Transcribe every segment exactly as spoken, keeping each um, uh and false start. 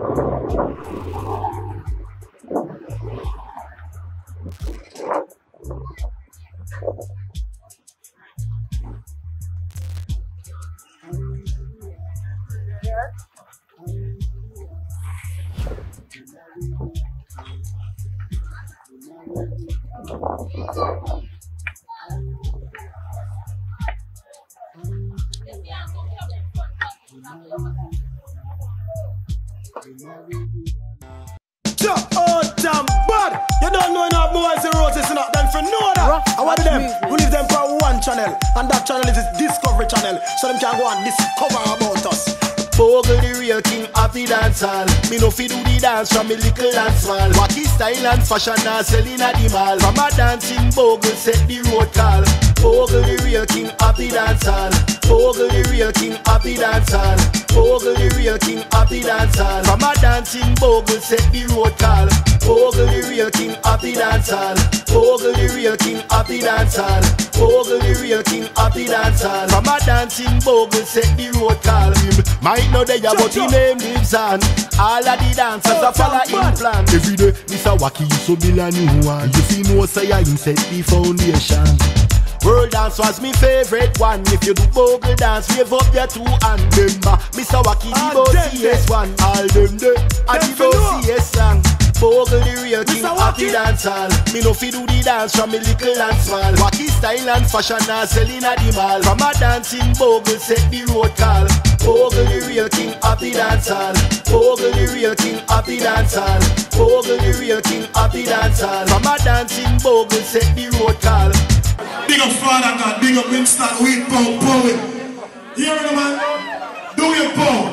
Oh, damn bad! You don't know enough boys and roses enough. Then for know that, I want them. We leave them for one channel, and that channel is this Discovery channel, so them can go and discover about us. Bogle the real king of the dance hall. Me no fi do the dance from me little and small. Wacky style and fashion now selling at the mall. From a dancing Bogle set the road call. Bogle the real king of the dance hall. Bogle the real king of the dance hall. Bogle the real king of the dance hall. From a dancing Bogle set the road call. Bogle the real king of the dance hall. Bogle the real king of the dance hall. Bogle the real king of the dance hall. From a dancing Bogle set the road call. Might know they but his name lives on. All of the dancers are follow in plan. Every day, Mister Wacky so build a new one. You see no say I him set the foundation. World dance was my favorite one. If you do Bogle dance, wave up your two hand. Remember, Mister Wacky the boss C S one. All them there, and the boss C S song. Bogle the real king of the dance hall. Me no fi do the dance from me little and small. Wacky style and fashion now selling at the mall. From a dancing Bogle set the road call. Bogle the real king of the dance hall. Bogle the real king of the dance hall. Bogle the real king of the dance hall. From a dancing Bogle set the road call. Big up Father God, big up Winston, Wheat Pow, Poet. Hear me, man? Do your pow.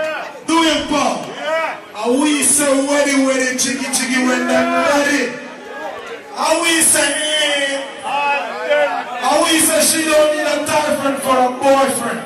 Do your pow. And we say wedding, wedding, chicky, chicky when they're ready. And we say, eh. And we say she don't need a girlfriend for a boyfriend.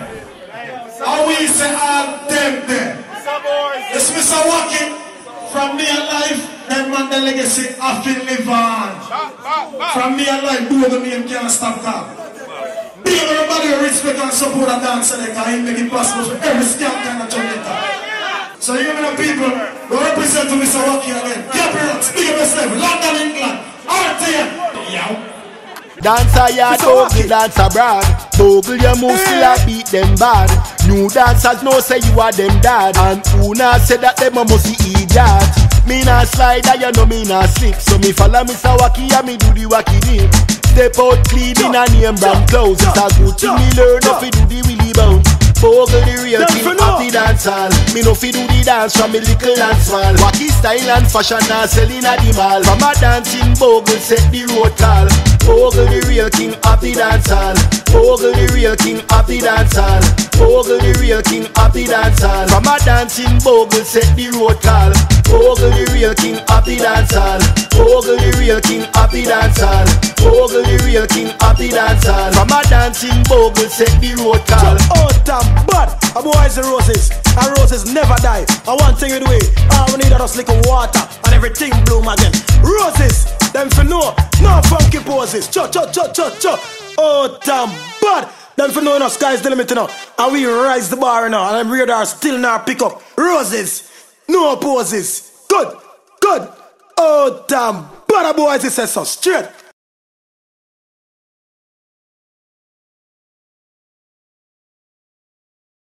And we say all them there. It's Mister Wacky from Me Alive. Them man the legacy I feel live on. From Me Alive, do the name can't stop that. Big everybody who respect and support a dancer like I make it possible for every scam kind of Jamaica. So you know people who represent to Mister Wacky again. Gabriels, big up yourself, London, England, R T M. Yow. Dance a yard, Bogle dance abroad. Bogle your move still a beat them bad. New dancers know say you are them dad. And who not say that them a must see idiot. Me not slide and you know me not slip. So me follow Mister Wacky and me do the Wacky dip. Step out clean in a name brand clothes. It's a good thing me learn if we do the willy bounce. Bogle the real king of the dance hall. Me no fi do the dance from me little and small. Wacky style and fashion now selling at the mall. From a dancing Bogle set the road call. Bogle the real king of the dance hall. Bogle the real king of the dance hall. Bogle the real king of the dance hall. From a dancing Bogle set the road call. Bogle the real king of the dance hall. Bogle the real king of the dance hall. Bogle the real king of the dance hall. From a dancing Bogle set the road call. Oh, damn bad! A boys and roses, and roses never die. And one thing we do it, all we need is just little water, and everything bloom again. Roses, them for know, no funky poses. Cho cho cho cho cho. Oh, damn bad! Them for know no sky's the limit now. And we rise the bar now, and them radar still now pick up. Roses, no poses. Good, good. Oh, damn bad! A boys, it says so straight.